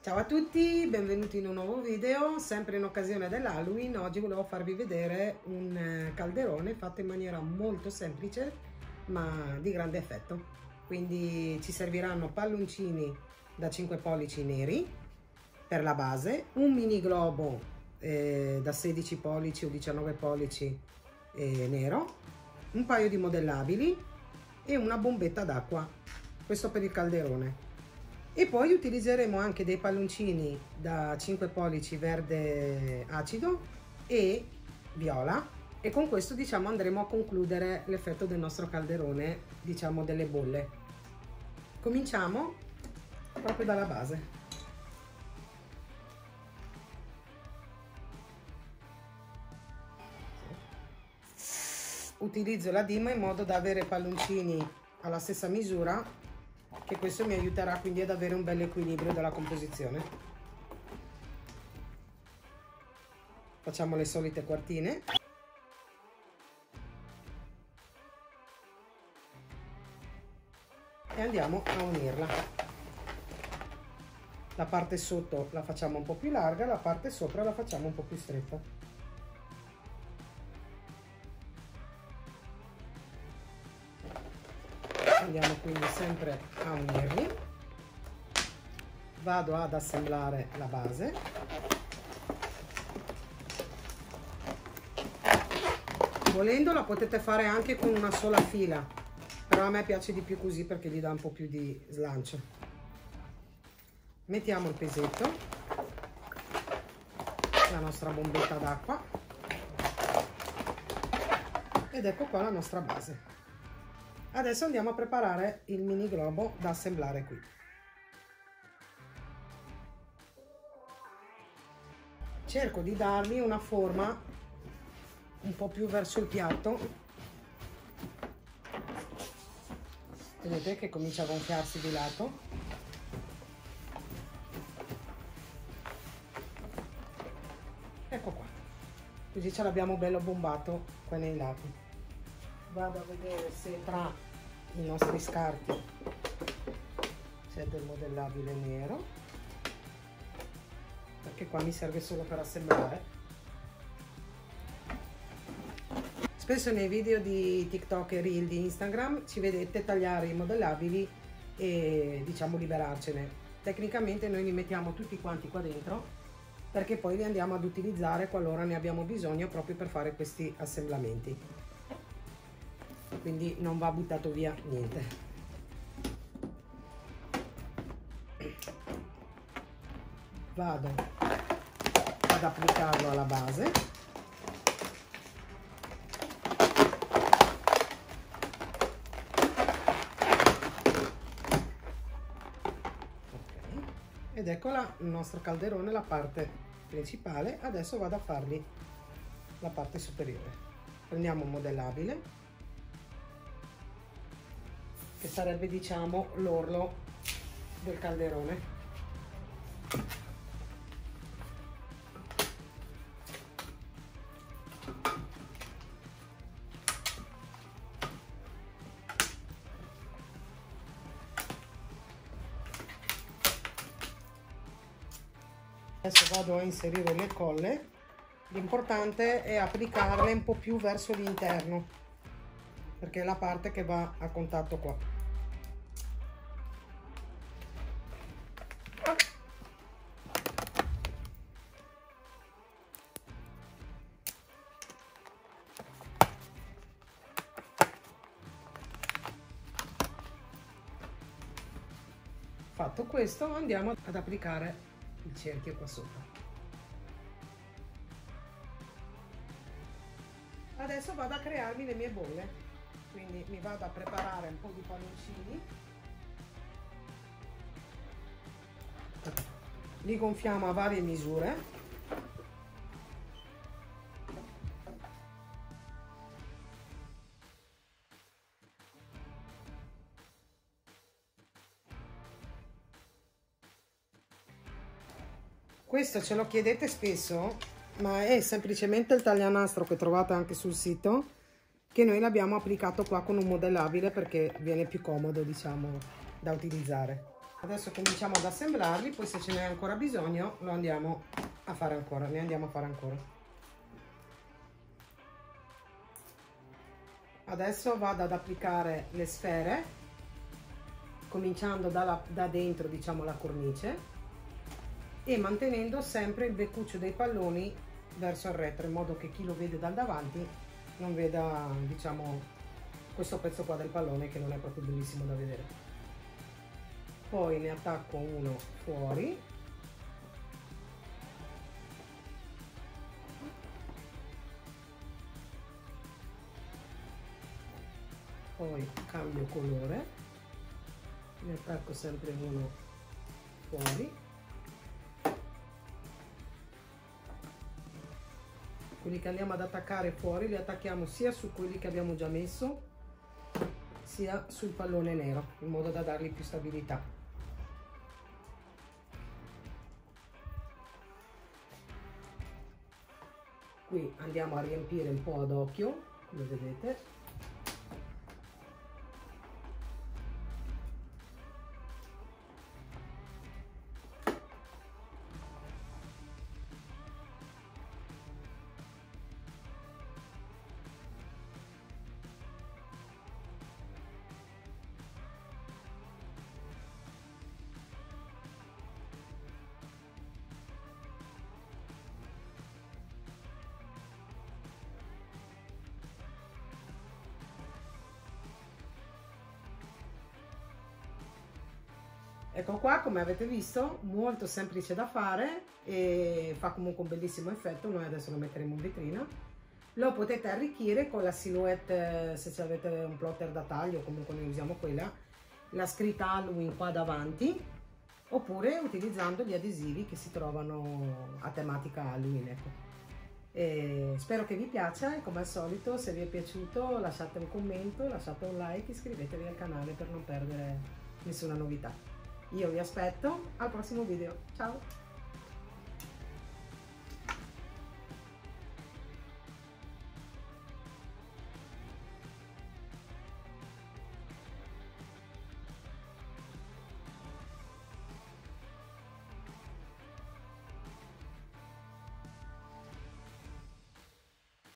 Ciao a tutti, benvenuti in un nuovo video, sempre in occasione dell'Halloween. Oggi volevo farvi vedere un calderone fatto in maniera molto semplice ma di grande effetto. Quindi ci serviranno palloncini da 5 pollici neri per la base, un mini globo da 16 pollici o 19 pollici nero, un paio di modellabili e una bombetta d'acqua, questo per il calderone. E poi utilizzeremo anche dei palloncini da 5 pollici verde acido e viola, e con questo diciamo andremo a concludere l'effetto del nostro calderone, diciamo delle bolle. Cominciamo proprio dalla base. Utilizzo la dima in modo da avere palloncini alla stessa misura, che questo mi aiuterà quindi ad avere un bel equilibrio della composizione. Facciamo le solite quartine e andiamo a unirla. La parte sotto la facciamo un po' più larga, la parte sopra la facciamo un po' più stretta. Andiamo quindi sempre a unirli. Vado ad assemblare la base. Volendo la potete fare anche con una sola fila, però a me piace di più così perché gli dà un po' più di slancio. Mettiamo il pesetto, la nostra bombetta d'acqua ed ecco qua la nostra base. Adesso andiamo a preparare il mini globo da assemblare qui. Cerco di dargli una forma un po' più verso il piatto. Vedete che comincia a gonfiarsi di lato. Ecco qua. Così ce l'abbiamo bello bombato qua nei lati. Vado a vedere se tra i nostri scarti c'è del modellabile nero, perché qua mi serve solo per assemblare. Spesso nei video di TikTok e Reel di Instagram ci vedete tagliare i modellabili e diciamo liberarcene. Tecnicamente noi li mettiamo tutti quanti qua dentro perché poi li andiamo ad utilizzare qualora ne abbiamo bisogno, proprio per fare questi assemblamenti. Quindi non va buttato via niente. Vado ad applicarlo alla base. Okay. Ed eccola il nostro calderone, la parte principale. Adesso vado a fargli la parte superiore. Prendiamo un modellabile, che sarebbe diciamo l'orlo del calderone. Adesso vado a inserire le colle. L'importante è applicarle un po' più verso l'interno, perché è la parte che va a contatto qua. Fatto questo, andiamo ad applicare il cerchio qua sopra. Adesso vado a crearmi le mie bolle, quindi mi vado a preparare un po' di palloncini, li gonfiamo a varie misure. Questo ce lo chiedete spesso, ma è semplicemente il taglianastro che trovate anche sul sito, che noi l'abbiamo applicato qua con un modellabile perché viene più comodo, diciamo, da utilizzare. Adesso cominciamo ad assemblarli, poi se ce n'è ancora bisogno lo andiamo a fare ancora, ne andiamo a fare ancora. Adesso vado ad applicare le sfere, cominciando da dentro, diciamo, la cornice, e mantenendo sempre il beccuccio dei palloni verso il retro, in modo che chi lo vede dal davanti non veda, diciamo, questo pezzo qua del pallone che non è proprio bellissimo da vedere. Poi ne attacco uno fuori, poi cambio colore, ne attacco sempre uno fuori, quelli che andiamo ad attaccare fuori li attacchiamo sia su quelli che abbiamo già messo sia sul pallone nero, in modo da dargli più stabilità. Qui andiamo a riempire un po' ad occhio, come vedete. Ecco qua, come avete visto, molto semplice da fare e fa comunque un bellissimo effetto. Noi adesso lo metteremo in vetrina. Lo potete arricchire con la silhouette, se avete un plotter da taglio, comunque noi usiamo quella, la scritta Halloween qua davanti, oppure utilizzando gli adesivi che si trovano a tematica Halloween, ecco. E spero che vi piaccia e, come al solito, se vi è piaciuto lasciate un commento, lasciate un like, iscrivetevi al canale per non perdere nessuna novità. Io vi aspetto al prossimo video. Ciao!